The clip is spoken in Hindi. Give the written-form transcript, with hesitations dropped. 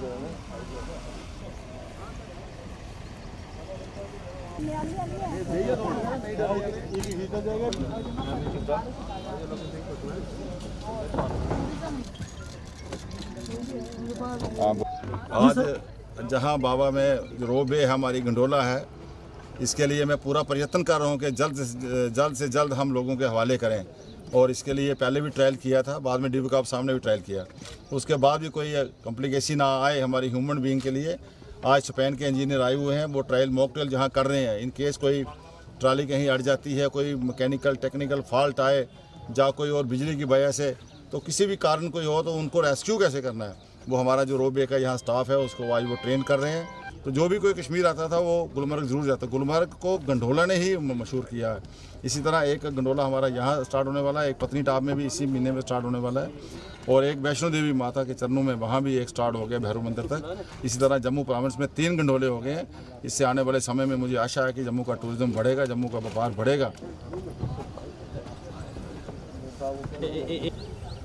आज जहां बाबा में रोपवे हमारी गंडोला है, इसके लिए मैं पूरा प्रयत्न कर रहा हूं कि जल्द से जल्द हम लोगों के हवाले करें। और इसके लिए पहले भी ट्रायल किया था, बाद में डीबी काप सामने भी ट्रायल किया, उसके बाद भी कोई कॉम्प्लिकेशन ना आए हमारी ह्यूमन बीइंग के लिए। आज स्पेन के इंजीनियर आए हुए हैं, वो ट्रायल मॉक ट्रायल जहाँ कर रहे हैं। इन केस कोई ट्राली कहीं अड़ जाती है, कोई मैकेनिकल टेक्निकल फॉल्ट आए या कोई और बिजली की वजह से, तो किसी भी कारण कोई हो तो उनको रेस्क्यू कैसे करना है, वो हमारा जो रोपवे का यहाँ स्टाफ है उसको आज वो ट्रेन कर रहे हैं। तो जो भी कोई कश्मीर आता था वो गुलमर्ग ज़रूर जाता। गुलमर्ग को गंडोला ने ही मशहूर किया है। इसी तरह एक गंडोला हमारा यहाँ स्टार्ट होने वाला है, एक पत्नीटॉप में भी इसी महीने में स्टार्ट होने वाला है, और एक वैष्णो देवी माता के चरणों में वहाँ भी एक स्टार्ट हो गया भैरव मंदिर तक। इसी तरह जम्मू प्रोविंस में 3 गंडोले हो गए हैं। इससे आने वाले समय में मुझे आशा है कि जम्मू का टूरिज्म बढ़ेगा, जम्मू का व्यापार बढ़ेगा।